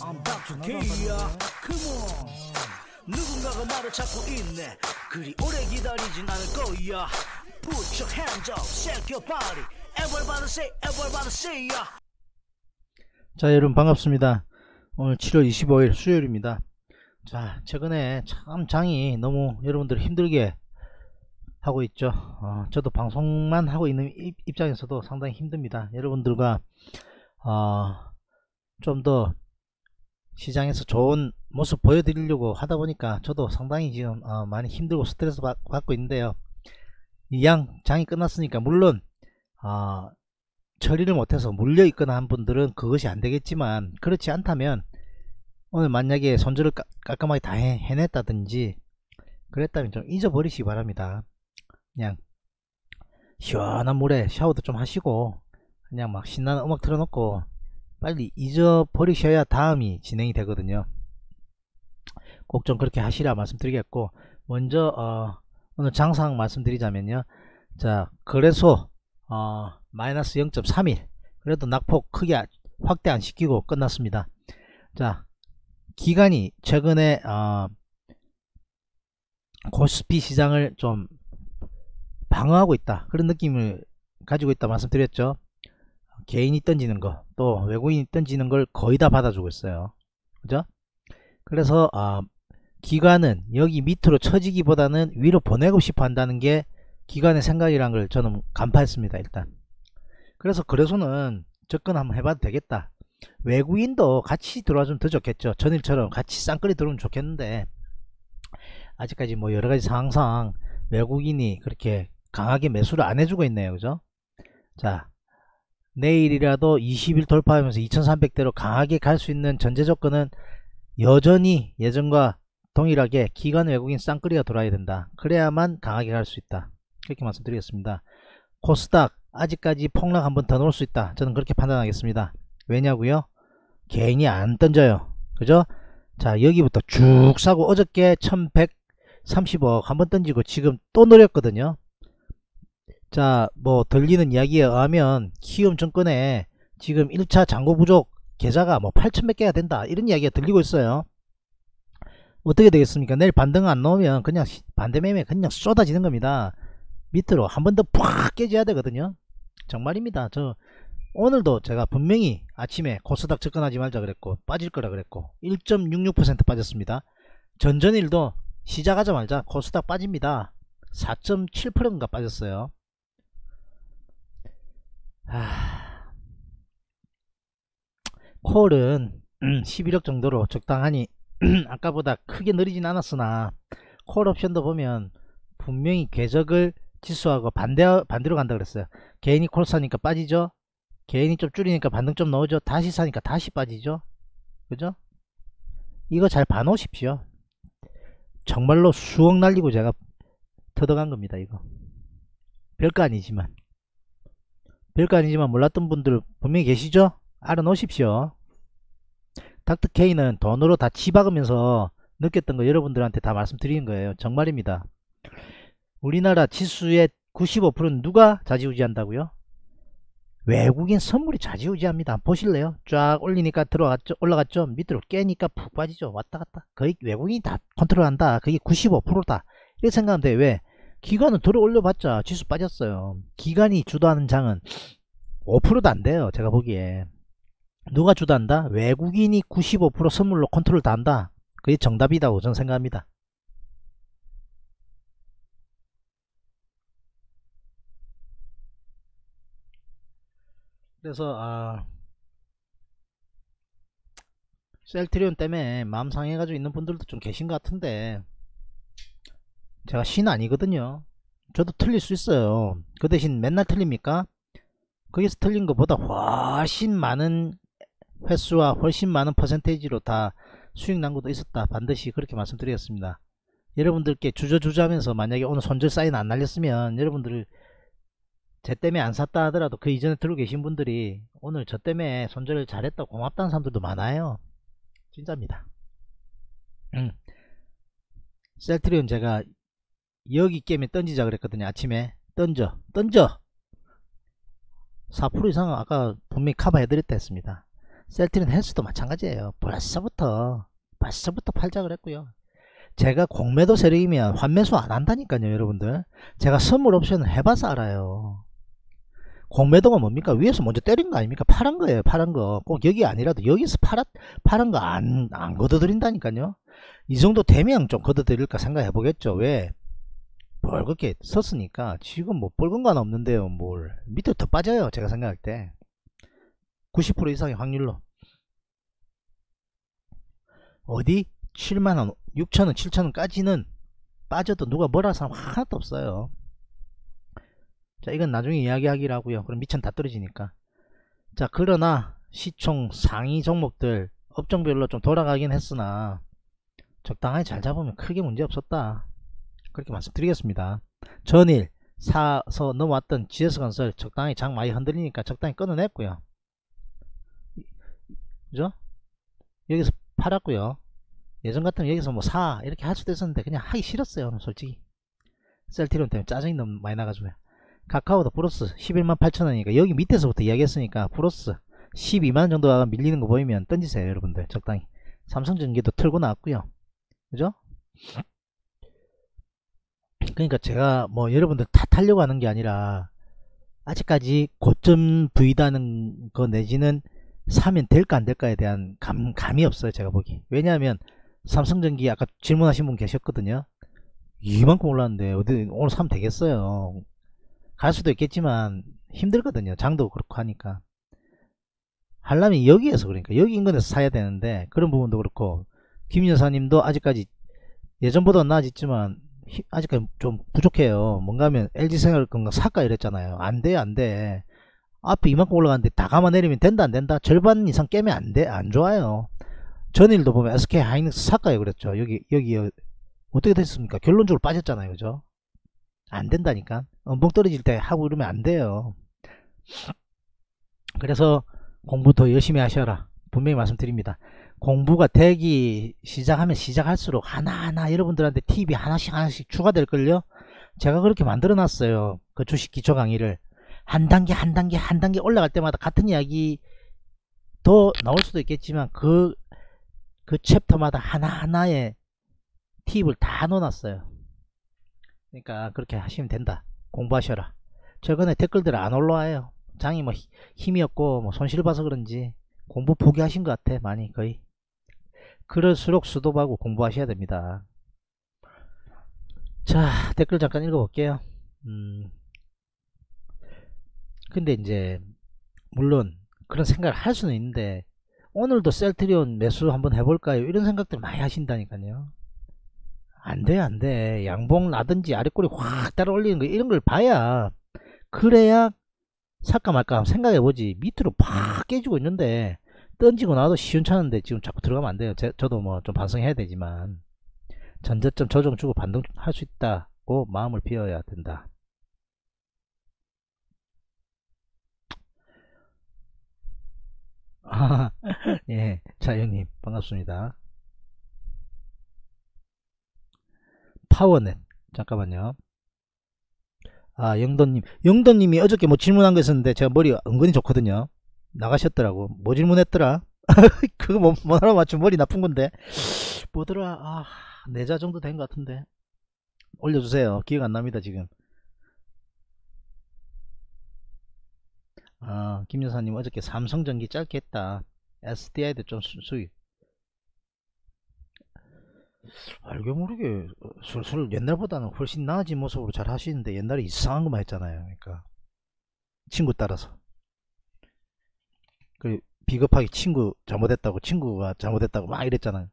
I'm back to K야. Come on. 누군가가 말을 찾고 있네. 그리 오래 기다리진 않을 거야. Put your hands up, shake your body. Everybody say ya. 자, 여러분 반갑습니다. 오늘 7월 25일 수요일입니다. 자, 최근에 참 장이 너무 여러분들 힘들게 하고 있죠. 저도 방송만 하고 있는 입장에서도 상당히 힘듭니다. 여러분들과 좀 더 시장에서 좋은 모습 보여드리려고 하다 보니까 저도 상당히 지금 많이 힘들고 스트레스 받고 있는데요. 이 장이 끝났으니까 물론 처리를 못해서 물려 있거나 한 분들은 그것이 안 되겠지만, 그렇지 않다면 오늘 만약에 손절을 깔끔하게 다 해냈다든지 그랬다면 좀 잊어버리시기 바랍니다. 그냥 시원한 물에 샤워도 좀 하시고 그냥 막 신나는 음악 틀어놓고 빨리 잊어버리셔야 다음이 진행이 되거든요. 꼭 좀 그렇게 하시라 말씀드리겠고, 먼저 오늘 장상 말씀드리자면요. 자, 거래소 마이너스 0.31, 그래도 낙폭 크게 확대 안 시키고 끝났습니다. 자, 기관이 최근에 코스피 시장을 좀 방어하고 있다, 그런 느낌을 가지고 있다 말씀드렸죠. 개인이 던지는 거, 또 외국인이 던지는 걸 거의 다 받아주고 있어요. 그죠? 그래서 기관은 여기 밑으로 처지기보다는 위로 보내고 싶어 한다는 게 기관의 생각이란 걸 저는 간파했습니다. 일단 그래서 거래소는 접근 한번 해봐도 되겠다. 외국인도 같이 들어와주면 더 좋겠죠. 전일처럼 같이 쌍끌이 들어오면 좋겠는데, 아직까지 뭐 여러가지 상황상 외국인이 그렇게 강하게 매수를 안 해주고 있네요. 그죠? 자, 내일이라도 20일 돌파하면서 2300대로 강하게 갈 수 있는 전제 조건은 여전히 예전과 동일하게 기관 외국인 쌍끌이가 돌아야 된다. 그래야만 강하게 갈 수 있다. 그렇게 말씀드리겠습니다. 코스닥 아직까지 폭락 한번 더 놓을 수 있다. 저는 그렇게 판단하겠습니다. 왜냐고요? 개인이 안 던져요. 그죠? 자, 여기부터 쭉 사고 어저께 1130억 한번 던지고 지금 또 노렸거든요. 자, 뭐 들리는 이야기에 의하면 키움증권에 지금 1차 잔고 부족 계좌가 뭐 8천 몇 개가 된다, 이런 이야기가 들리고 있어요. 어떻게 되겠습니까? 내일 반등 안 나오면 그냥 반대매매 그냥 쏟아지는 겁니다. 밑으로 한 번 더 팍 깨져야 되거든요. 정말입니다. 저 오늘도 제가 분명히 아침에 코스닥 접근하지 말자 그랬고 빠질 거라 그랬고 1.66% 빠졌습니다. 전전일도 시작하자마자 코스닥 빠집니다. 4.7%인가 빠졌어요. 콜은 11억 정도로 적당하니 아까보다 크게 느리진 않았으나, 콜 옵션도 보면 분명히 궤적을 지수하고 반대로 간다 그랬어요. 개인이 콜 사니까 빠지죠. 개인이 좀 줄이니까 반등 좀 나오죠. 다시 사니까 다시 빠지죠. 그죠? 이거 잘 봐놓으십시오. 정말로 수억 날리고 제가 터득한 겁니다. 이거 별거 아니지만 몰랐던 분들 분명히 계시죠? 알아놓으십시오. 닥터케이는 돈으로 다 치박으면서 느꼈던 거 여러분들한테 다 말씀드리는 거예요. 정말입니다. 우리나라 지수의 95%는 누가 좌지우지한다고요? 외국인 선물이 좌지우지합니다. 보실래요? 쫙 올리니까 올라갔죠. 밑으로 깨니까 푹 빠지죠. 왔다갔다. 거의 외국인이 다 컨트롤한다. 그게 95%다. 이렇게 생각하면 돼. 왜? 기관은 들어 올려봤자 지수 빠졌어요. 기관이 주도하는 장은 5%도 안 돼요. 제가 보기에. 누가 주도한다? 외국인이 95% 선물로 컨트롤 다 한다. 그게 정답이라고 저는 생각합니다. 그래서 셀트리온 때문에 마음 상해가지고 있는 분들도 좀 계신 것 같은데, 제가 신 아니거든요. 저도 틀릴 수 있어요. 그 대신 맨날 틀립니까? 거기서 틀린 것보다 훨씬 많은 횟수와 훨씬 많은 퍼센테이지로 다 수익 난 것도 있었다. 반드시 그렇게 말씀드리겠습니다. 여러분들께 주저주저하면서 만약에 오늘 손절 사인 안 날렸으면, 여러분들 제 때문에 안 샀다 하더라도 그 이전에 들고 계신 분들이 오늘 저 때문에 손절을 잘했다 고맙다는 사람들도 많아요. 진짜입니다. 셀트리온 제가 여기 게임에 던지자 그랬거든요. 아침에 던져 4% 이상은 아까 분명히 커버 해드렸다 했습니다. 셀트리온 헬스도 마찬가지예요. 벌써부터 팔작을 했고요. 제가 공매도 세력이면 환매수 안 한다니까요, 여러분들. 제가 선물 옵션을 해봐서 알아요. 공매도가 뭡니까? 위에서 먼저 때린 거 아닙니까? 파란 거예요, 파란 거. 꼭 여기 아니라도 여기서 파란 거 안 걷어들인다니까요. 이 정도 되면 좀 걷어들일까 생각해 보겠죠. 왜? 벌겋게 섰으니까 지금 뭐 뻘건 건 없는데요. 뭘 밑으로 더 빠져요, 제가 생각할 때. 90% 이상의 확률로. 어디? 7만원, 6천원, 7천원까지는 빠져도 누가 뭐라 할 사람 하나도 없어요. 자, 이건 나중에 이야기하기로 하고요. 그럼 미천 다 떨어지니까. 자, 그러나 시총 상위 종목들 업종별로 좀 돌아가긴 했으나 적당하게 잘 잡으면 크게 문제 없었다, 그렇게 말씀드리겠습니다. 전일 사서 넘어왔던 GS건설 적당히 장 많이 흔들리니까 적당히 끊어냈고요. 그죠? 여기서 팔았고요. 예전 같으면 여기서 뭐 사 이렇게 할 수도 있었는데 그냥 하기 싫었어요, 솔직히. 셀트리온 때문에 짜증이 너무 많이 나가지고요. 카카오도 플러스 11만 8천원이니까 여기 밑에서부터 이야기했으니까 플러스 12만원 정도가 밀리는 거 보이면 던지세요, 여러분들. 적당히. 삼성전기도 틀고 나왔고요. 그죠? 그러니까 제가 뭐 여러분들 탓하려고 하는 게 아니라 아직까지 고점 부위다는 거 내지는 사면 될까 안 될까에 대한 감이 없어요, 제가 보기. 왜냐하면 삼성전기 아까 질문하신 분 계셨거든요. 이만큼 올랐는데 어디 오늘 사면 되겠어요? 갈 수도 있겠지만 힘들거든요, 장도 그렇고 하니까. 하려면 여기에서, 그러니까 여기 인근에서 사야 되는데 그런 부분도 그렇고, 김 여사님도 아직까지 예전보다 나아졌지만 아직까지 좀 부족해요. 뭔가 하면 LG생활 건강 사까 이랬잖아요. 안돼 안돼. 앞에 이만큼 올라가는데 다 감아내리면 된다 안된다? 절반 이상 깨면 안돼, 안 좋아요. 전일도 보면 SK 하이닉스 사까요 그랬죠. 여기 어떻게 됐습니까? 결론적으로 빠졌잖아요, 그죠? 안 된다니까. 엄청 떨어질 때 하고 이러면 안 돼요. 그래서 공부 더 열심히 하셔라, 분명히 말씀드립니다. 공부가 되기 시작하면 시작할수록 하나하나 여러분들한테 팁이 하나씩 추가될걸요. 제가 그렇게 만들어 놨어요, 그 주식 기초 강의를. 한 단계 올라갈 때마다 같은 이야기 더 나올 수도 있겠지만 그 챕터마다 하나하나의 팁을 다 넣어놨어요. 그러니까 그렇게 하시면 된다. 공부하셔라. 최근에 댓글들 안 올라와요. 장이 뭐 힘이 없고 뭐 손실 봐서 그런지 공부 포기하신 것 같아, 많이. 거의. 그럴수록 수도하고 공부하셔야 됩니다. 자, 댓글 잠깐 읽어볼게요. 근데 이제 물론 그런 생각을 할 수는 있는데 오늘도 셀트리온 매수 한번 해볼까요, 이런 생각들 많이 하신다니까요. 안돼 안돼. 양봉 나든지 아래꼬리 확 따라 올리는 거 이런 걸 봐야, 그래야 살까 말까 생각해보지. 밑으로 팍 깨지고 있는데 던지고 나도 시원찮은데 지금 자꾸 들어가면 안 돼요. 저도 뭐 좀 반성해야 되지만 전저점 조정 주고 반등할 수 있다고 마음을 비워야 된다. 예, 자연님 반갑습니다. 파워넷, 잠깐만요. 아, 영돈님이 어저께 뭐 질문한 거 있었는데 제가 머리가 은근히 좋거든요. 나가셨더라고. 뭐 질문했더라? 그거 뭐 하나 맞추면 머리 나쁜 건데. 뭐더라? 아, 내자 정도 된 것 같은데. 올려주세요. 기억 안 납니다, 지금. 아, 김 여사님 어저께 삼성전기 짧게 했다. SDI도 좀 수익. 알게 모르게 슬슬 옛날보다는 훨씬 나아진 모습으로 잘 하시는데 옛날에 이상한 것만 했잖아요. 그러니까 친구 따라서 그 비겁하게 친구가 잘못했다고 막 이랬잖아요.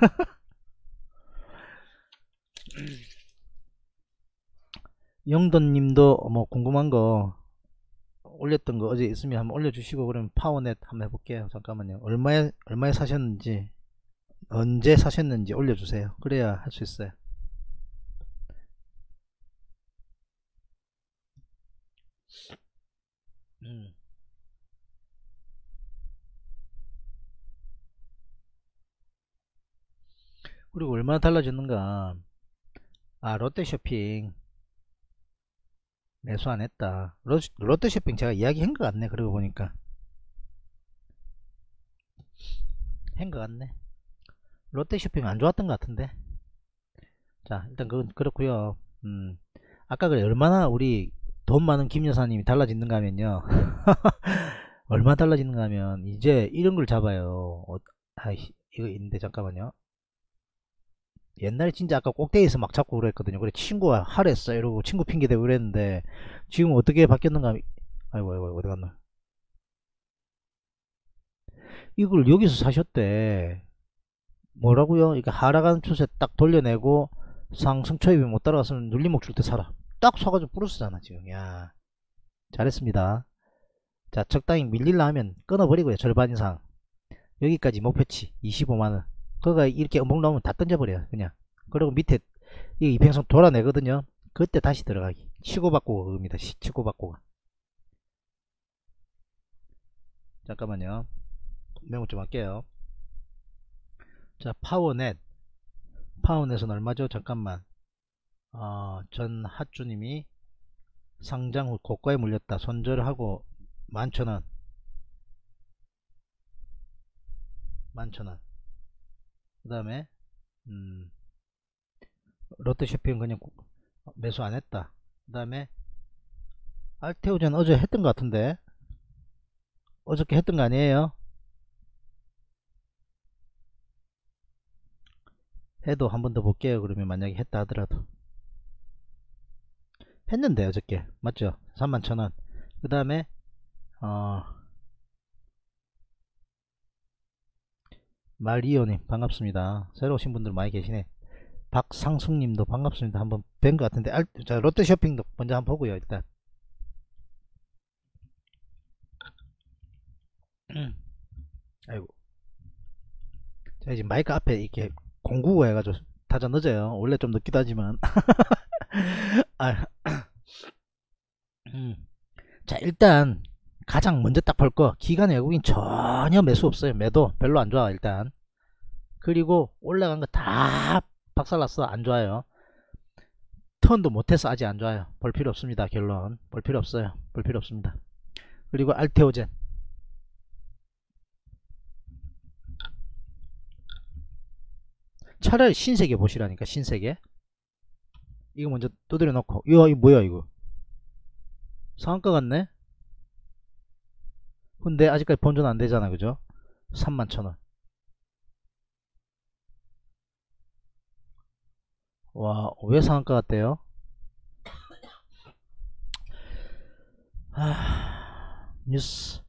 영돈님도 뭐 궁금한 거 올렸던 거 어제 있으면 한번 올려주시고, 그러면 파워넷 한번 해볼게요. 잠깐만요. 얼마에 사셨는지 언제 사셨는지 올려주세요. 그래야 할 수 있어요. 그리고 얼마나 달라졌는가. 아, 롯데쇼핑 매수 안 했다. 롯데쇼핑 제가 이야기한 것 같네, 그러고 보니까. 것 같네. 롯데쇼핑 안 좋았던 것 같은데. 자, 일단 그건 그렇고요. 아까 그래 얼마나 우리 돈 많은 김 여사님이 달라지는가 하면요. 얼마나 달라지는가 하면 이제 이런 걸 잡아요. 아이씨, 이거 있는데 잠깐만요. 옛날에 진짜 아까 꼭대기에서 막 잡고 그랬거든요. 그래 친구가 하랬어 이러고 친구 핑계대고 그랬는데 지금 어떻게 바뀌었는가 하면 아이고 어디 갔나. 이걸 여기서 사셨대. 뭐라고요? 이게 하락하는 추세 딱 돌려내고 상승 초입이 못 따라갔으면 눌림목 줄 때 사라. 딱 사가지고 플러스잖아 지금. 야, 잘했습니다. 자, 적당히 밀릴라 하면 끊어버리고요. 절반 이상. 여기까지 목표치 25만원. 그거가 이렇게 엄청 나오면 다 던져버려요 그냥. 그리고 밑에 이 이평선 돌아내거든요. 그때 다시 들어가기. 치고받고 그겁니다. 치고받고가. 잠깐만요. 메모 좀 할게요. 자, 파워넷. 파워넷은 얼마죠? 잠깐만. 전하주님이 상장 후 고가에 물렸다. 손절하고 11,000원. 11,000원. 그 다음에 롯데쇼핑 그냥 매수 안했다. 그 다음에 알테오젠 어제 했던 것 같은데 어저께 했던 거 아니에요? 해도 한 번 더 볼게요. 그러면 만약에 했다 하더라도 했는데 어저께 맞죠? 31,000원. 그 다음에 마리오님 반갑습니다. 새로 오신 분들 많이 계시네. 박상숙님도 반갑습니다. 한번 뵌 것 같은데 자, 롯데쇼핑도 먼저 한번 보고요. 일단 아이고, 제가 지금 마이크 앞에 이렇게 공구가 해가지고 타자 늦어요. 원래 좀 늦기도 하지만 아, 자, 일단 가장 먼저 딱 볼 거 기관 외국인 전혀 매수 없어요. 매도 별로 안 좋아 일단. 그리고 올라간 거 다 박살났어. 안 좋아요. 턴도 못해서 아직 안 좋아요. 볼 필요 없습니다. 결론 볼 필요 없어요. 볼 필요 없습니다. 그리고 알테오젠 차라리 신세계 보시라니까. 신세계 이거 먼저 두드려 놓고 이거 뭐야 이거 상한가 같네. 근데 아직까지 본전 안 되잖아. 그죠? 31,000원. 와, 왜 상한가 같대요? 뉴스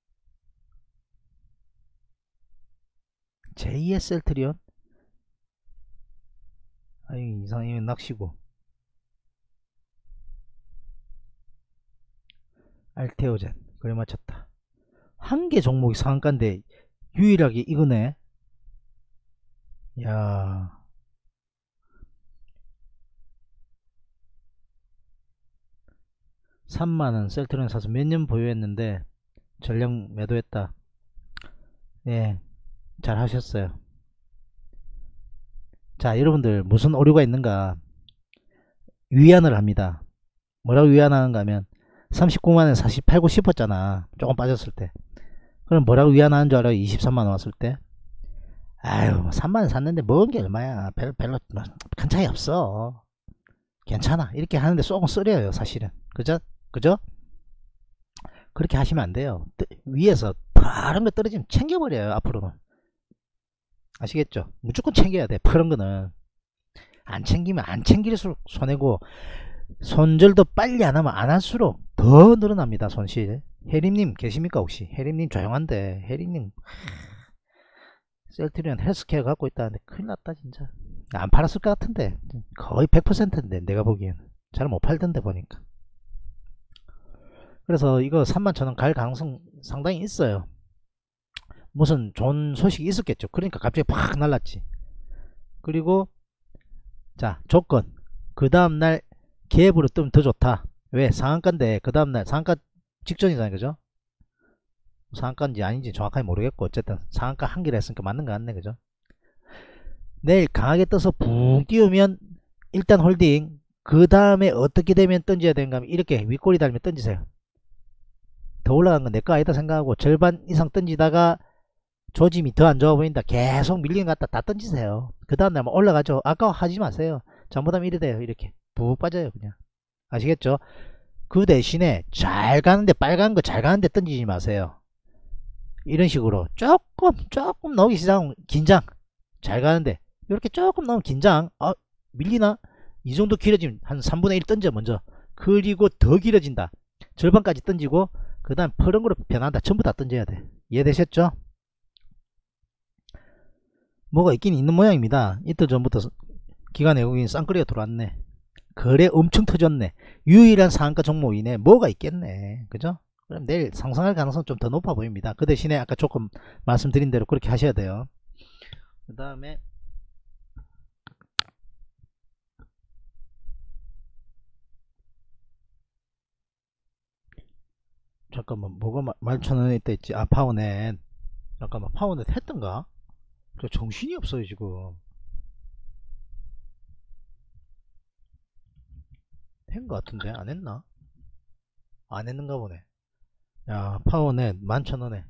JSL 트리온 아이 이상이면 낚시고. 알테오젠 그래 맞췄다. 한 개 종목이 상한가인데 유일하게 이거네. 야, 3만원 셀트론 사서 몇 년 보유했는데 전량 매도했다. 예, 잘 하셨어요. 자, 여러분들 무슨 오류가 있는가 위안을 합니다. 뭐라고 위안하는가 하면 39만원 48고 싶었잖아. 조금 빠졌을 때. 그럼 뭐라고 위안하는 줄 알아요? 23만원 왔을 때. 아유 3만원 샀는데 먹은 게 얼마야. 별로 큰 차이 없어. 괜찮아. 이렇게 하는데 조금 쓰려요 사실은. 그죠? 그렇게 하시면 안 돼요. 위에서 파란 거 떨어지면 챙겨버려요. 앞으로는. 아시겠죠? 무조건 챙겨야 돼. 그런 거는 안 챙기면 안 챙길수록 손해고, 손절도 빨리 안 하면 안 할수록 더 늘어납니다. 손실. 혜림님 계십니까 혹시? 혜림님 조용한데. 혜림님 셀트리온 헬스케어 갖고 있다는데 큰일 났다 진짜. 안 팔았을 것 같은데 거의 100%인데 내가 보기엔 잘 못 팔던데 보니까. 그래서 이거 31,000원 갈 가능성 상당히 있어요. 무슨 좋은 소식이 있었겠죠. 그러니까 갑자기 팍 날랐지. 그리고 자, 조건 그 다음날 갭으로 뜨면 더 좋다. 왜? 상한가인데 그 다음날 상한가 직전이잖아요. 그죠? 상한가인지 아닌지 정확하게 모르겠고 어쨌든 상한가 한기를 했으니까 맞는 거 같네. 그죠? 내일 강하게 떠서 붕 띄우면 일단 홀딩, 그 다음에 어떻게 되면 던져야 되는가 하면 이렇게 윗꼬리 달면 던지세요. 더 올라간 건 내 거 아니다 생각하고 절반 이상 던지다가 조짐이 더 안 좋아 보인다. 계속 밀리는 것 같다. 다 던지세요. 그 다음날 뭐 올라가죠. 아까워하지 마세요. 잘못하면 이래 돼요. 이렇게 푹 빠져요. 그냥. 아시겠죠? 그 대신에 잘 가는데, 빨간 거 잘 가는데 던지지 마세요. 이런 식으로 조금 나오기 시작하면 긴장. 잘 가는데 이렇게 조금 나오면 긴장. 밀리나? 이 정도 길어지면 한 3분의 1 던져 먼저. 그리고 더 길어진다. 절반까지 던지고 그 다음 퍼른 거로 변한다. 전부 다 던져야 돼. 이해되셨죠? 뭐가 있긴 있는 모양입니다. 이틀 전부터 기관 외국인 쌍끌이가 들어왔네. 거래 엄청 터졌네. 유일한 상한가 종목이네. 뭐가 있겠네. 그죠? 그럼 내일 상승할 가능성 좀 더 높아 보입니다. 그 대신에 아까 조금 말씀드린 대로 그렇게 하셔야 돼요. 그 다음에 잠깐만, 뭐가 11,000원에 있다 했지? 파워넷. 잠깐만, 파워넷 했던가? 저 정신이 없어요 지금. 한 거 같은데 안 했나? 안 했는가 보네. 야, 파워넷 11,000원에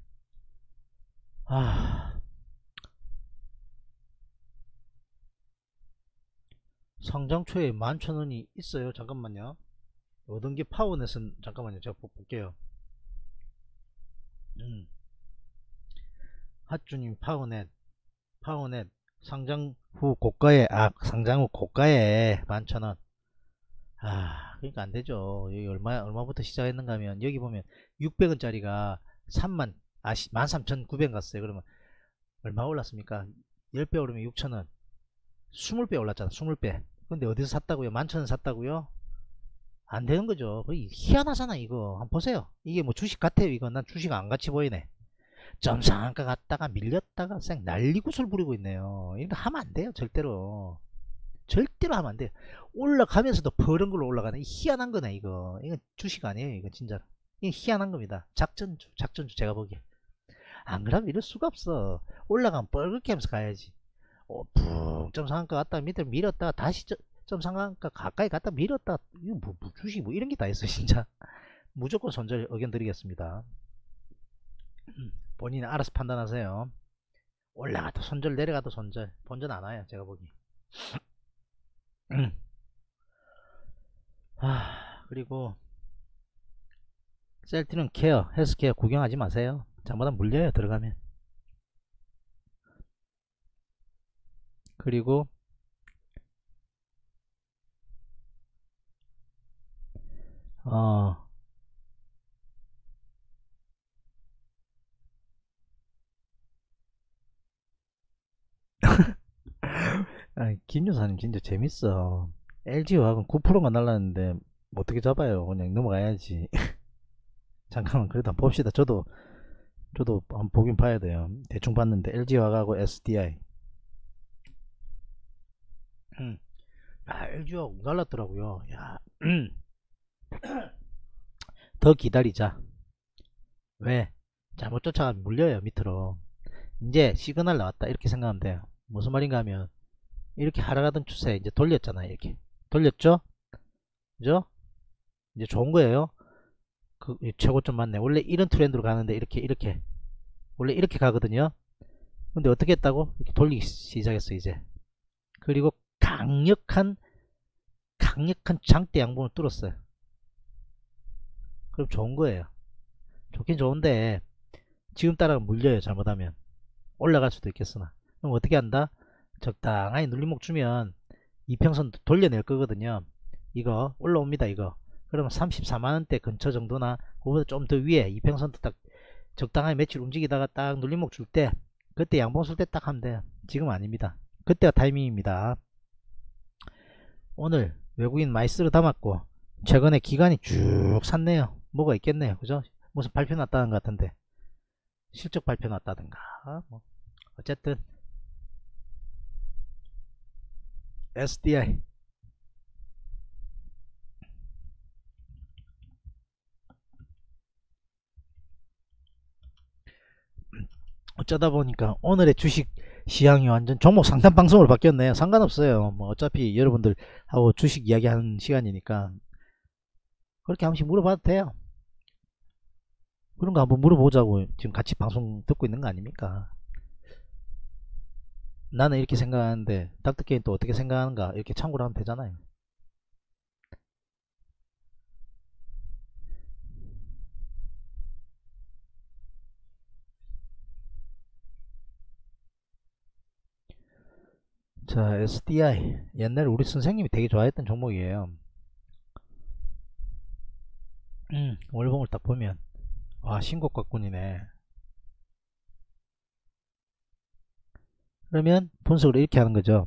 상장 초에 11,000원이 있어요. 잠깐만요. 얻은 게 파워넷은, 잠깐만요, 제가 볼게요. 핫주님 파워넷 상장 후 고가에, 상장 후 고가에 11,000원. 그러니까 안 되죠. 여기 얼마부터 시작했는가 하면, 여기 보면 600원짜리가 13,900원 갔어요. 그러면 얼마 올랐습니까? 10배 오르면 6,000원. 20배 올랐잖아. 20배. 근데 어디서 샀다고요? 11,000원 샀다고요? 안 되는 거죠. 거의 희한하잖아 이거. 한번 보세요. 이게 뭐 주식 같아요 이거. 난 주식 안 같이 보이네. 점상한가 갔다가 밀렸다가 쌩 난리구슬 부리고 있네요. 이거 하면 안 돼요. 절대로 하면 안 돼요. 올라가면서도 버른 걸로 올라가네. 희한한 거네 이거. 이건 주식 아니에요 이거 진짜로. 이게 희한한 겁니다. 작전주 제가 보기에. 안 그러면 이럴 수가 없어. 올라가면 뻘겋게 하면서 가야지. 푹 점상한가 갔다가 밑에 밀었다가 다시 점상한가 가까이 갔다 밀었다. 이거 뭐 주식 뭐 이런 게 다 있어 진짜. 무조건 손절 의견 드리겠습니다. 본인은 알아서 판단하세요. 올라가도 손절, 내려가도 손절. 본전 안 와요 제가 보기. 그리고 셀트리온 케어, 헬스케어 구경하지 마세요. 잘못하면 물려요 들어가면. 그리고 김 여사님 진짜 재밌어. LG화학은 9%가 날랐는데 어떻게 잡아요? 그냥 넘어가야지. 잠깐만, 그래도 한번 봅시다. 저도 한번 보긴 봐야 돼요. 대충 봤는데 LG화학하고 SDI. LG화학 날랐더라고요. 야, 더 기다리자. 왜? 잘못 쫓아가면 물려요 밑으로. 이제 시그널 나왔다 이렇게 생각하면 돼요. 무슨 말인가 하면, 이렇게 하락하던 추세 이제 돌렸잖아요. 이렇게 돌렸죠? 그죠? 이제 좋은 거예요. 최고점 맞네. 원래 이런 트렌드로 가는데 이렇게 원래 이렇게 가거든요. 근데 어떻게 했다고? 이렇게 돌리기 시작했어 이제. 그리고 강력한 장대 양봉을 뚫었어요. 그럼 좋은 거예요. 좋긴 좋은데 지금 따라가 물려요. 잘못하면 올라갈 수도 있겠으나. 그럼 어떻게 한다? 적당하게 눌림목 주면 이평선 돌려낼 거거든요. 이거 올라옵니다 이거. 그러면 34만원대 근처 정도나 그보다 좀 더 위에 이평선도 딱 적당하게 며칠 움직이다가 딱 눌림목 줄 때, 그때 양봉 쓸 때 딱 하면 돼요. 지금 아닙니다. 그때가 타이밍입니다. 오늘 외국인 많이 쓸어 담았고 최근에 기관이 쭉 샀네요. 뭐가 있겠네요. 그죠? 무슨 발표 났다는 것 같은데, 실적 발표 났다든가 뭐. 어쨌든 SDI 어쩌다 보니까 오늘의 주식 시향이 완전 종목 상담 방송으로 바뀌었네요. 상관없어요. 뭐 어차피 여러분들 하고 주식 이야기하는 시간이니까 그렇게 한 번씩 물어봐도 돼요. 그런 거 한번 물어보자고 지금 같이 방송 듣고 있는 거 아닙니까? 나는 이렇게 생각하는데 닥터케인 또 어떻게 생각하는가 이렇게 참고를 하면 되잖아요. 자, SDI 옛날에 우리 선생님이 되게 좋아했던 종목이에요. 월봉을 딱 보면 와, 신고가권이네. 그러면 분석을 이렇게 하는 거죠.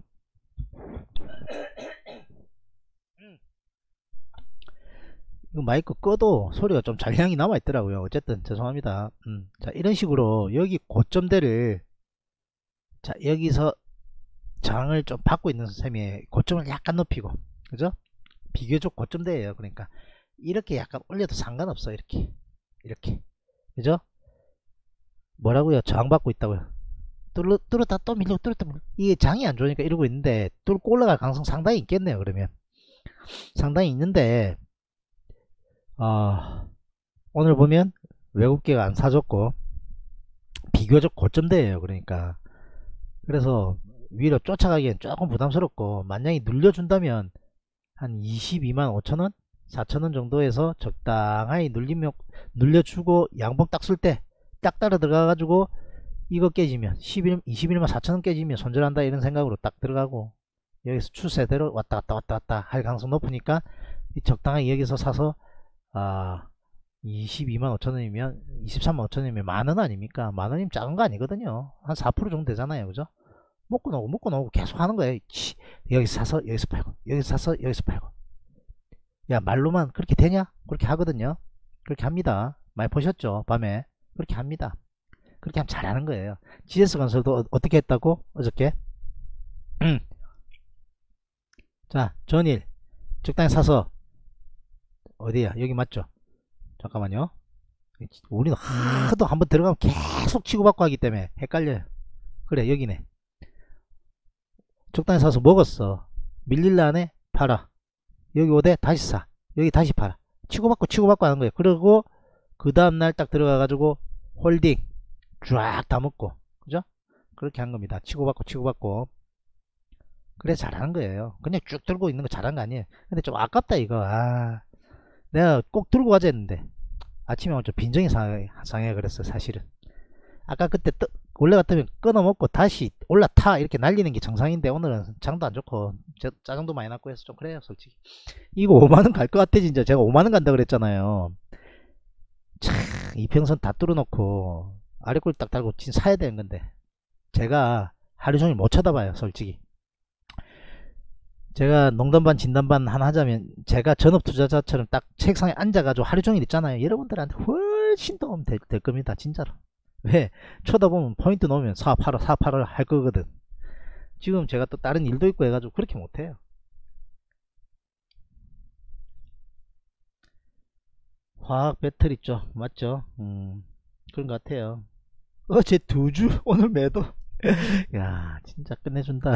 이거 마이크 꺼도 소리가 좀 잔량이 남아 있더라고요. 어쨌든 죄송합니다. 자, 이런 식으로 여기 고점대를, 자, 여기서 장을 좀 받고 있는 셈이 고점을 약간 높이고, 그죠? 비교적 고점대예요. 그러니까 이렇게 약간 올려도 상관없어. 이렇게 그죠? 뭐라고요? 저항받고 있다고요. 뚫었다 또 밀리고 뚫었다 밀리고, 이게 장이 안 좋으니까 이러고 있는데 뚫고 올라갈 가능성 상당히 있겠네요. 그러면 상당히 있는데, 오늘 보면 외국계가 안 사줬고 비교적 고점대예요. 그러니까 그래서 위로 쫓아가기엔 조금 부담스럽고, 만약에 눌려준다면 한 22만 5천원 4천원 정도에서 적당히 눌려주고 양봉 딱 쓸 때 딱 따라 들어가 가지고, 이거 깨지면 21만 4천원 깨지면 손절한다 이런 생각으로 딱 들어가고, 여기서 추세대로 왔다 갔다 할 가능성 높으니까 적당히 여기서 사서 22만 5천원이면 23만 5천원이면 만원 아닙니까? 만원이면 작은 거 아니거든요. 한 4% 정도 되잖아요. 그죠? 먹고 나오고 계속 하는 거예요. 여기서 사서 여기서 팔고, 여기서 사서 여기서 팔고. 야, 말로만 그렇게 되냐? 그렇게 하거든요. 그렇게 합니다. 많이 보셨죠? 밤에 그렇게 합니다. 그렇게 하면 잘하는 거예요. GS건설도 어떻게 했다고? 어저께 자, 전일 적당히 사서, 어디야? 여기 맞죠? 잠깐만요. 우리는 하도 한번 들어가면 계속 치고받고 하기 때문에 헷갈려요. 그래, 여기네. 적당히 사서 먹었어. 밀릴라네? 팔아. 여기 오대 다시 사. 여기 다시 팔아. 치고받고 하는 거예요. 그리고 그 다음날 딱 들어가가지고 홀딩 쫙 다 먹고, 그죠? 그렇게 한 겁니다. 치고받고. 그래, 잘하는 거예요. 그냥 쭉 들고 있는 거 잘한 거 아니에요. 근데 좀 아깝다 이거. 내가 꼭 들고 가자 했는데 아침에 좀 빈정이 상해 그랬어 사실은. 아까 그때 올라갔다면 끊어먹고 다시 올라타 이렇게 날리는 게 정상인데, 오늘은 장도 안 좋고 짜증도 많이 났고 해서 좀 그래요 솔직히. 이거 5만원 갈 것 같아 진짜. 제가 5만원 간다 그랬잖아요. 참, 이평선 다 뚫어놓고 아래골 딱 달고 진짜 사야 되는 건데, 제가 하루 종일 못 쳐다봐요 솔직히. 제가 농담반 진담반 하나 하자면, 제가 전업 투자자처럼 딱 책상에 앉아가지고 하루 종일 있잖아요. 여러분들한테 훨씬 도움 될 겁니다 진짜로. 왜? 쳐다보면 포인트 넣으면 사 팔아 할 거거든. 지금 제가 또 다른 일도 있고 해가지고 그렇게 못해요. 화학 배터리 쪽 맞죠? 그런 것 같아요. 어제 2주 오늘 매도. 야, 진짜 끝내준다.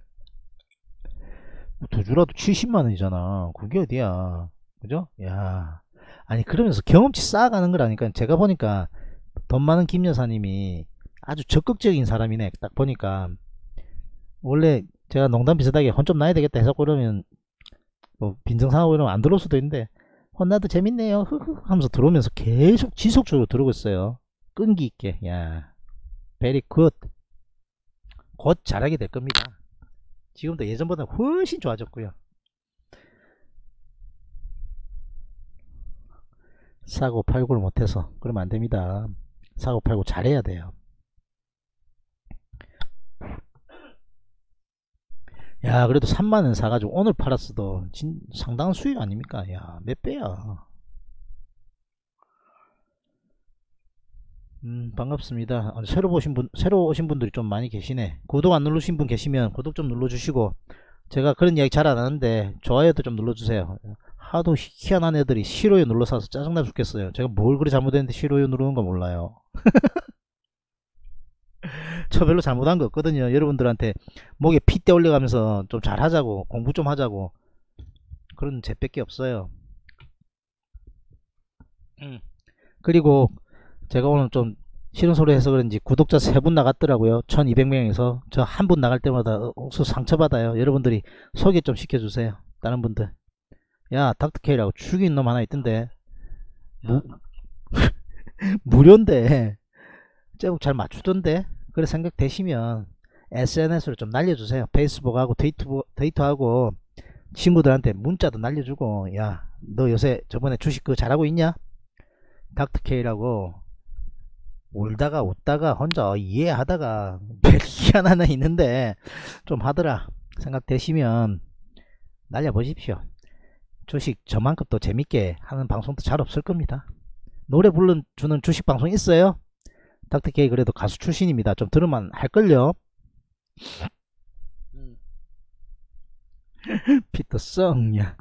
2주라도 70만원이잖아. 그게 어디야. 그죠? 야, 아니 그러면서 경험치 쌓아가는 거라니까. 제가 보니까 돈 많은 김 여사님이 아주 적극적인 사람이네. 딱 보니까. 원래 제가 농담 비슷하게 혼 좀 나야 되겠다 해서 그러면 뭐 빈정상하고 이러면 안 들어올 수도 있는데, 혼나도 재밌네요 흐흐 하면서 들어오면서 계속 지속적으로 들어오고 있어요. 끈기 있게. 야, 베리 굿. 곧 잘하게 될 겁니다. 지금도 예전보다 훨씬 좋아졌고요. 사고 팔고를 못해서 그러면 안됩니다. 사고 팔고 잘해야 돼요. 야, 그래도 3만원 사가지고 오늘 팔았어도 상당한 수익 아닙니까? 야, 몇 배야. 반갑습니다. 새로 오신 분들이 좀 많이 계시네. 구독 안 누르신 분 계시면 구독 좀 눌러주시고, 제가 그런 이야기 잘 안 하는데 좋아요도 좀 눌러주세요. 하도 희한한 애들이 싫어요 눌러서 짜증나 죽겠어요. 제가 뭘 그리 잘못했는데 싫어요 누르는 거 몰라요. 저 별로 잘못한 거 없거든요. 여러분들한테 목에 핏대 올려가면서 좀 잘하자고, 공부 좀 하자고, 그런 재밖에 없어요. 그리고 제가 오늘 좀 싫은 소리 해서 그런지 구독자 3분 나갔더라고요. 1200명에서. 저 한 분 나갈 때마다 옥수 상처받아요. 여러분들이 소개 좀 시켜주세요. 다른 분들. 야, 닥터케이라고 죽인 놈 하나 있던데. 무료인데 제목 잘 맞추던데. 그래 생각되시면 SNS로 좀 날려주세요. 페이스북하고 트위터하고 친구들한테 문자도 날려주고, 야, 너 요새 저번에 주식 그거 잘하고 있냐? 닥터케이라고 울다가 웃다가 혼자 이해하다가 별기한 하나 있는데 좀 하더라 생각되시면 날려보십시오. 주식 저만큼 또 재밌게 하는 방송도 잘 없을 겁니다. 노래 불러주는 주식 방송 있어요? 닥터케이 그래도 가수 출신입니다. 좀 들으면 할걸요. 피터성야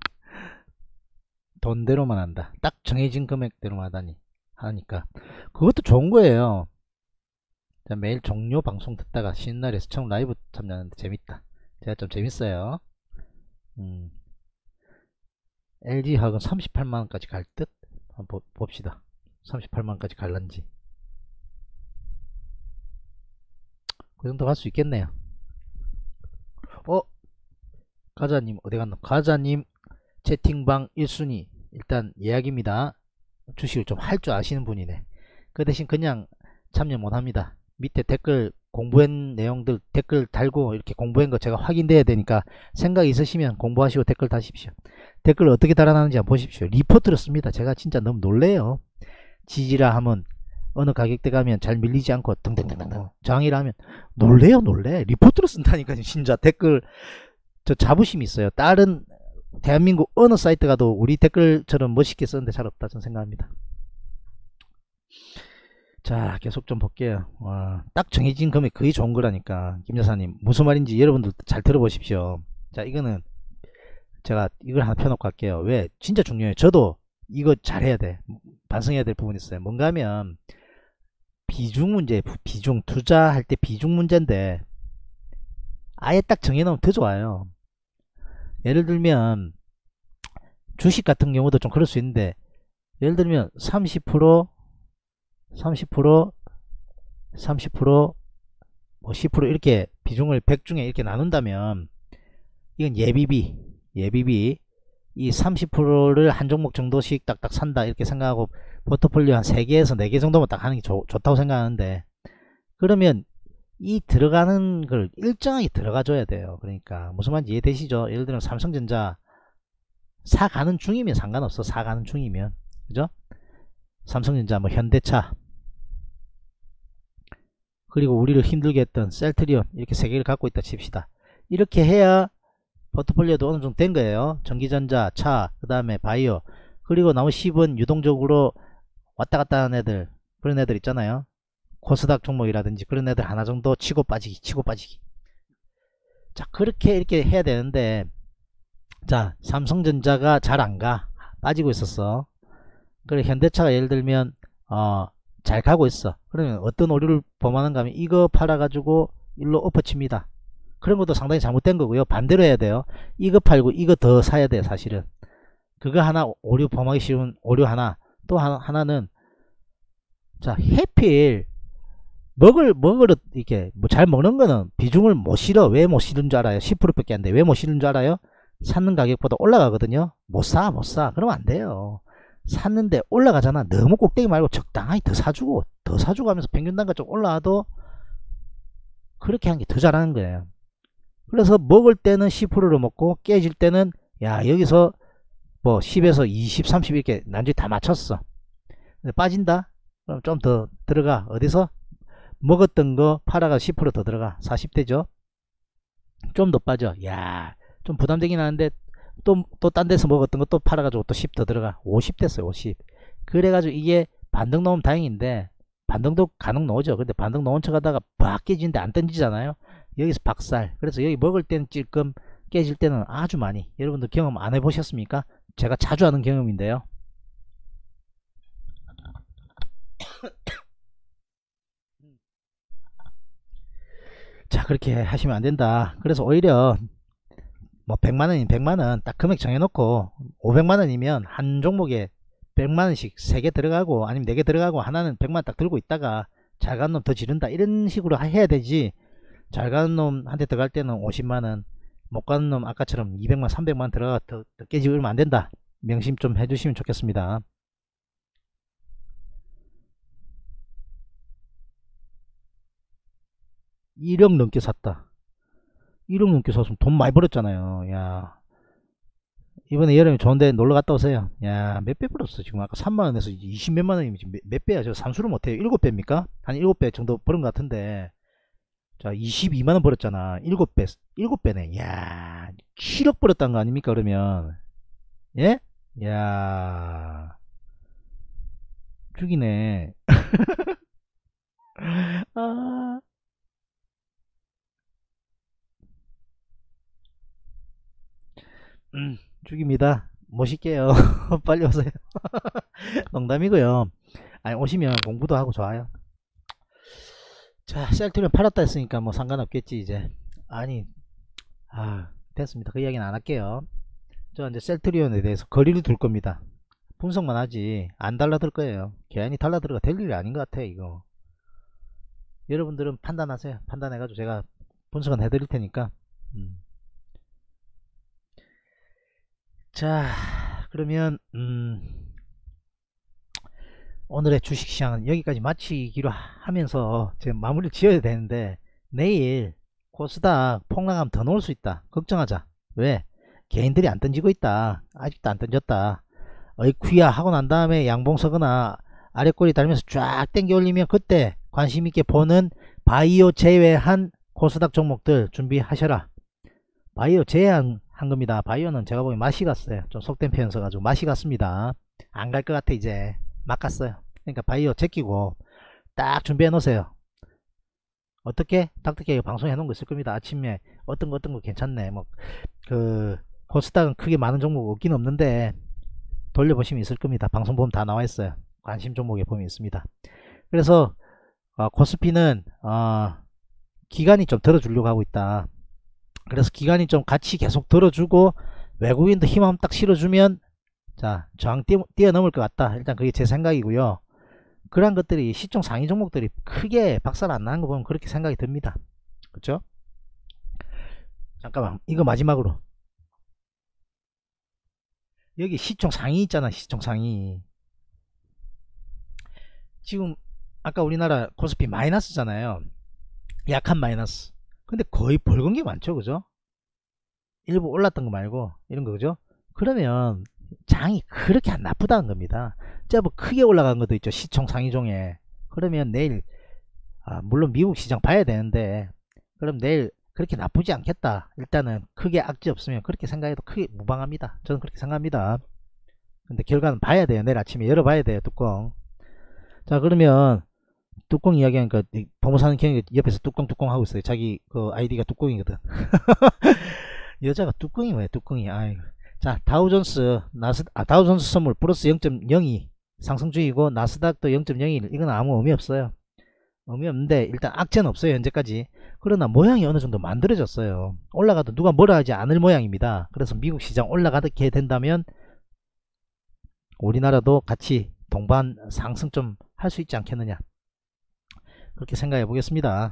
돈대로만 한다. 딱 정해진 금액대로만 하니까 그것도 좋은 거예요. 매일 종료 방송 듣다가 쉬는 날에 시청 라이브 참여하는데 재밌다. 제가 좀 재밌어요. LG화학은 38만원까지 갈 듯? 한번 봅시다. 38만원까지 갈런지. 그 정도 갈 수 있겠네요. 가자님 어디갔노? 가자님 채팅방 1순위 일단 예약입니다. 주식을 좀 할 줄 아시는 분이네. 그 대신 그냥 참여 못합니다. 밑에 댓글 공부한 내용들 댓글 달고 이렇게 공부한 거 제가 확인돼야 되니까 생각 있으시면 공부하시고 댓글 다십시오. 댓글 어떻게 달아나는지 한번 보십시오. 리포트를 씁니다. 제가 진짜 너무 놀래요. 지지라 하면 어느 가격대 가면 잘 밀리지 않고 등등등등 저항이라 하면 놀래. 리포트를 쓴다니까요. 진짜 댓글 저 자부심이 있어요. 다른 대한민국 어느 사이트 가도 우리 댓글처럼 멋있게 쓰는데 잘 없다 저는 생각합니다. 자, 계속 좀 볼게요. 딱 정해진 금액 거의 좋은 거라니까. 김여사님 무슨 말인지 여러분들 잘 들어보십시오. 자, 이거는 제가 이걸 하나 펴놓고 갈게요. 왜? 진짜 중요해요. 저도 이거 잘해야 돼. 반성해야 될 부분이 있어요. 뭔가 하면 비중 문제, 비중 투자할 때 비중 문제인데 아예 딱 정해놓으면 더 좋아요. 예를 들면 주식 같은 경우도 좀 그럴 수 있는데, 예를 들면 30% 뭐 10% 이렇게 비중을 100 중에 이렇게 나눈다면 이건 예비비 이 30%를 한 종목 정도씩 딱딱 산다 이렇게 생각하고 포트폴리오 한 3개에서 4개 정도만 딱 하는 게 좋다고 생각하는데, 그러면 이 들어가는 걸 일정하게 들어가 줘야 돼요. 그러니까 무슨 말인지 이해되시죠? 예를 들면 삼성전자 사가는 중이면 상관없어. 사가는 중이면, 그죠? 삼성전자 뭐 현대차 그리고 우리를 힘들게 했던 셀트리온 이렇게 3개를 갖고 있다 칩시다. 이렇게 해야 포트폴리오도 어느 정도 된 거예요. 전기전자, 차, 그 다음에 바이오, 그리고 나머지 10은 유동적으로 왔다 갔다 하는 애들, 그런 애들 있잖아요. 코스닥 종목이라든지 그런 애들 하나 정도 치고 빠지기. 자, 그렇게 이렇게 해야 되는데, 자, 삼성전자가 잘 안가, 빠지고 있었어. 그래 현대차가 예를 들면 잘 가고 있어. 그러면 어떤 오류를 범하는가 하면 이거 팔아가지고 일로 엎어칩니다. 그런 것도 상당히 잘못된 거고요. 반대로 해야 돼요. 이거 팔고 이거 더 사야 돼요. 사실은 그거 하나 오류 범하기 쉬운 오류 하나, 또 하나는 자, 해필 먹을 이렇게 뭐 잘 먹는 거는 비중을 못 실어. 왜 못 실은 줄 알아요? 10%밖에 안 돼. 왜 못 실은 줄 알아요? 샀는 가격보다 올라가거든요. 못 사. 그러면 안 돼요. 샀는데 올라가잖아. 너무 꼭대기 말고 적당히 더 사주고 하면서 평균 단가 좀 올라와도 그렇게 하는 게 더 잘하는 거예요. 그래서 먹을 때는 10%로 먹고 깨질 때는 야, 여기서 뭐 10에서 20, 30 이렇게 난주에 다 맞췄어. 근데 빠진다? 그럼 좀 더 들어가. 어디서? 먹었던 거 팔아가 10% 더 들어가. 40대죠. 좀 더 빠져. 야, 좀 부담되긴 하는데 또 딴 데서 먹었던 거 또 팔아가지고 또 10 더 들어가. 50 됐어요. 50. 그래가지고 이게 반등 놓으면 다행인데, 반등도 간혹 놓으죠. 근데 반등 놓은 척 하다가 막 깨지는데 안 던지잖아요. 여기서 박살. 그래서 여기 먹을 때는 찔끔, 깨질 때는 아주 많이. 여러분들 경험 안 해보셨습니까? 제가 자주 하는 경험인데요. 자, 그렇게 하시면 안 된다. 그래서 오히려 뭐 100만원이면 100만원 딱 금액 정해놓고 500만원이면 한 종목에 100만원씩 3개 들어가고 아니면 4개 들어가고 하나는 100만원 딱 들고 있다가 잘 가는 놈 더 지른다 이런 식으로 해야 되지. 잘 가는 놈한테 들어갈 때는 50만원, 못 가는 놈 아까처럼 200만 300만 들어가 더 깨지고 이러면 안된다. 명심 좀 해주시면 좋겠습니다. (1억) 넘게 샀다. 1억 넘게 샀으면 돈 많이 벌었잖아요. 야, 이번에 여름에 좋은데 놀러 갔다 오세요. 야, 몇 배 벌었어. 지금 아까 3만원에서 20 몇만 원이면 지금 몇 배야. 저 산수를 못해요. 7배입니까? 한 7배 정도 벌은 것 같은데, 자 22만원 벌었잖아. 7배네. 야, 7억 벌었다는 거 아닙니까 그러면? 예? 야, 죽이네. 아, 죽입니다. 모실게요. 빨리 오세요. 농담이고요. 아니, 오시면 공부도 하고 좋아요. 자, 셀트리온 팔았다 했으니까 뭐 상관없겠지 이제. 아니, 됐습니다. 그 이야기는 안 할게요. 저 이제 셀트리온에 대해서 거리를 둘 겁니다. 분석만 하지 안 달라들 거예요. 괜히 달라들어가 될 일이 아닌 것 같아 이거. 여러분들은 판단하세요. 판단해가지고 제가 분석은 해드릴 테니까. 자, 그러면 오늘의 주식시장은 여기까지 마치기로 하면서 지금 마무리를 지어야 되는데, 내일 코스닥 폭락하면 더 놓을 수 있다. 걱정하자. 왜? 개인들이 안 던지고 있다. 아직도 안 던졌다. 어이쿠야 하고 난 다음에 양봉 서거나 아래꼬리 달면서 쫙 당겨 올리면 그때 관심있게 보는 바이오 제외한 코스닥 종목들 준비하셔라. 바이오 제외한 겁니다. 바이오는 제가 보기엔 맛이 갔어요. 좀 속된 표현 써가지고 맛이 갔습니다. 안 갈 것 같아. 이제 막 갔어요. 그러니까 바이오 제끼고 딱 준비해 놓으세요. 어떻게? 닥터케이 방송해 놓은 거 있을 겁니다. 아침에 어떤 거 괜찮네. 뭐 코스닥은 크게 많은 종목 없긴 없는데 돌려보시면 있을 겁니다. 방송 보면 다 나와 있어요. 관심 종목에 보면 있습니다. 그래서 코스피는 기간이 좀 들어주려고 하고 있다. 그래서 기간이 좀 같이 계속 들어주고 외국인도 힘 한번 딱 실어주면 자 저항 뛰어넘을 것 같다. 일단 그게 제 생각이고요. 그런 것들이 시총 상위 종목들이 크게 박살 안 나는 거 보면 그렇게 생각이 듭니다. 그렇죠? 잠깐만, 이거 마지막으로 여기 시총 상위 있잖아. 시총 상위 지금 아까 우리나라 코스피 마이너스잖아요. 약한 마이너스. 근데 거의 벌건 게 많죠. 그죠? 일부 올랐던 거 말고 이런 거. 그죠? 그러면 장이 그렇게 안 나쁘다는 겁니다. 뭐 크게 올라간 것도 있죠. 시총 상위종에. 그러면 내일 물론 미국 시장 봐야 되는데 그럼 내일 그렇게 나쁘지 않겠다. 일단은 크게 악재 없으면 그렇게 생각해도 크게 무방합니다. 저는 그렇게 생각합니다. 근데 결과는 봐야 돼요. 내일 아침에 열어봐야 돼요. 뚜껑. 자, 그러면 뚜껑 이야기하니까 법무사는 경이 옆에서 뚜껑 하고 있어요. 자기 그 아이디가 뚜껑이거든. 여자가 뚜껑이 뭐야 뚜껑이. 아이고. 자, 다우존스 다우존스 선물 플러스 0.02 상승주의고, 나스닥도 0.01. 이건 아무 의미 없어요. 의미 없는데 일단 악재는 없어요 현재까지. 그러나 모양이 어느 정도 만들어졌어요. 올라가도 누가 뭐라 하지 않을 모양입니다. 그래서 미국 시장 올라가게 된다면 우리나라도 같이 동반 상승 좀 할 수 있지 않겠느냐, 그렇게 생각해 보겠습니다.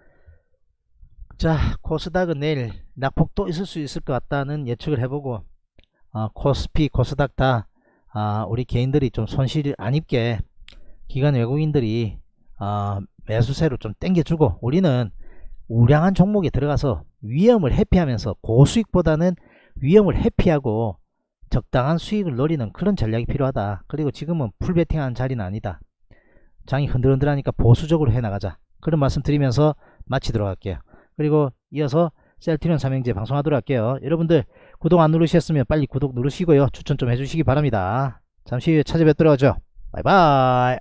자, 코스닥은 내일 낙폭도 있을 수 있을 것 같다는 예측을 해보고, 코스피 코스닥 다 우리 개인들이 좀 손실 안 입게 기관 외국인들이 매수세로 좀 땡겨주고, 우리는 우량한 종목에 들어가서 위험을 회피하면서 고수익보다는 위험을 회피하고 적당한 수익을 노리는 그런 전략이 필요하다. 그리고 지금은 풀베팅하는 자리는 아니다. 장이 흔들흔들하니까 보수적으로 해나가자, 그런 말씀 드리면서 마치도록 할게요. 그리고 이어서 셀트리온 삼형제 방송하도록 할게요. 여러분들 구독 안 누르셨으면 빨리 구독 누르시고요. 추천 좀 해주시기 바랍니다. 잠시 후에 찾아뵙도록 하죠. 바이바이.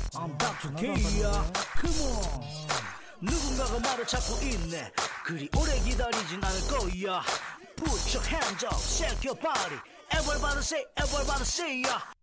누군가가 말을 찾고 있네. 그리 오래 기다리진 않을 거야. Put your hands up, shake your body. Everybody say, everybody say, yeah.